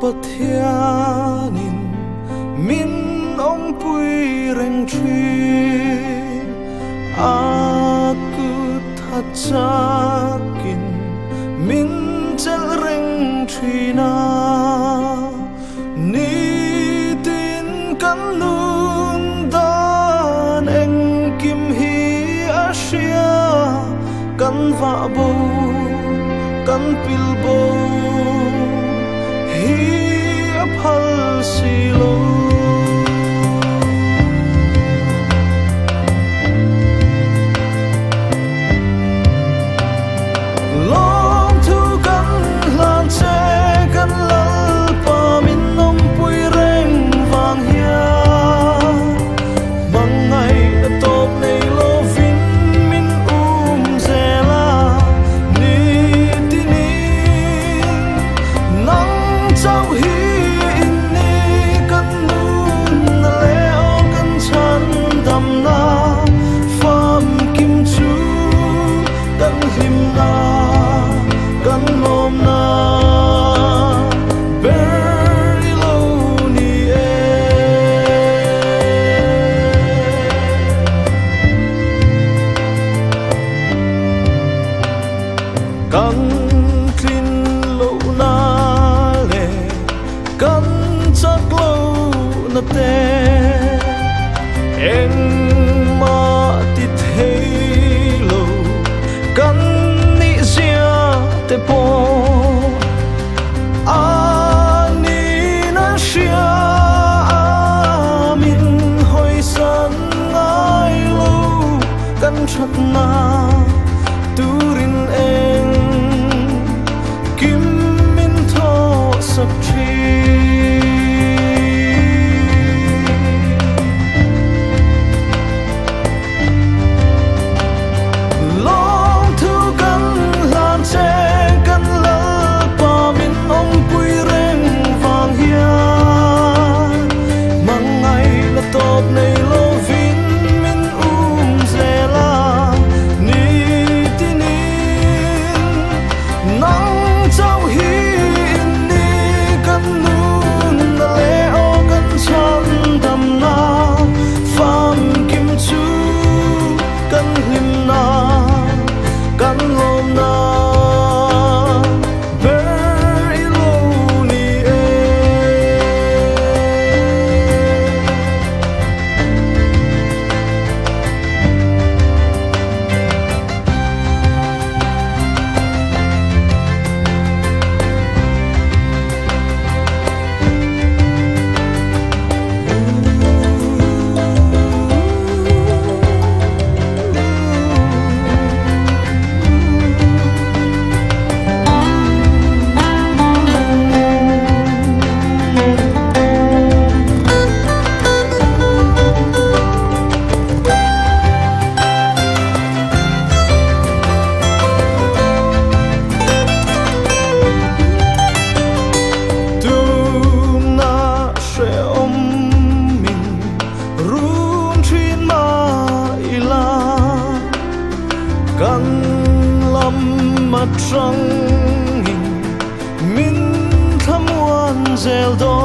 pathianin min om pui reng tri aku thatchakin min chel reng tri na ni tin kan nun dan eng kim hi asia kan va bo kan pil bo hi aphal silo long thu kan lan che kan lal pa min nom pui reng vang hia bang ngai top nei lo vin min zela ni ti ni nang chau hi in ni kan nun le o kan chan dam na fam kim chu kan him na kan nom na very low ni kan clean lo na le kan chak lo na te eng ma ti thei lo kan ni zia te po ani na shia min hoi san ngai lo kan chat na turin eng kim min tho sak thi long thu kan lan che kan la pa min om pui reng vang hia mang ngai la top nei lo vin min zela ni ti ni nang chau hi ni kan nun le o kan chan dam na fam kim chu kan him na kan lom na very low ni kan lam mặt trăng hình min thăm oan zel do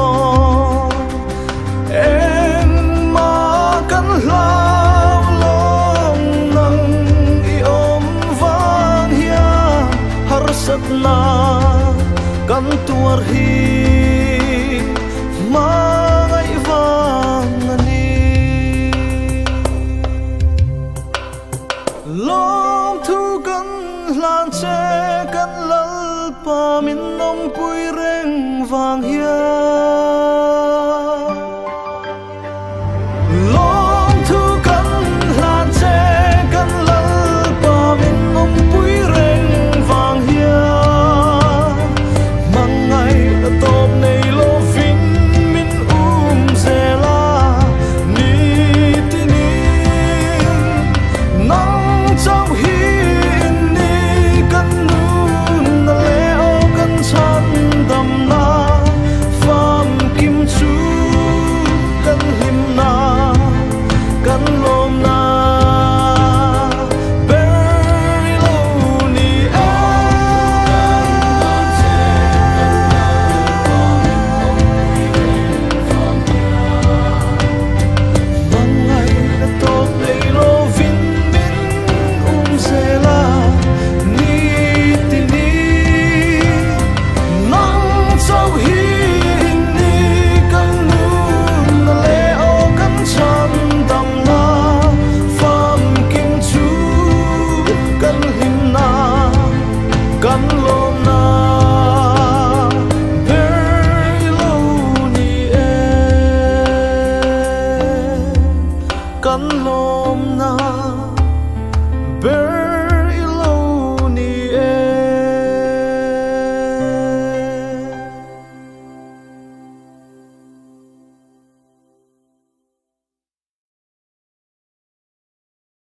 em ma kan lao long nang i om vang hia har sat na kan tuar hi ma ngai vang ani long thu kan lan che kan lal pa min nom pui reng vang hia long thu kan lan che kan lal pa min nom pui reng vang hia mang ngai la top nei lo vin min zela ni ti ni nang chau hi ni kan nun le o kan chan dam na fam gắn lối